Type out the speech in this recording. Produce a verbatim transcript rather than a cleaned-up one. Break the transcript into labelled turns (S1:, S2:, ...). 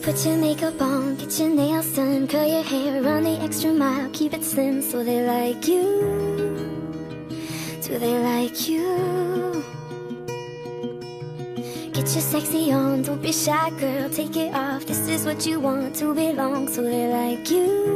S1: Put your makeup on, get your nails done, curl your hair, run the extra mile, keep it slim so they like you. Do they like you? Get your sexy on, don't be shy girl, take it off. This is what you want, to belong, so they like you.